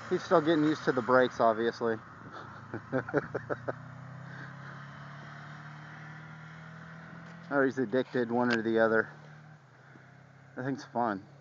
He's still getting used to the brakes, obviously. Or he's addicted, one or the other. I think it's fun.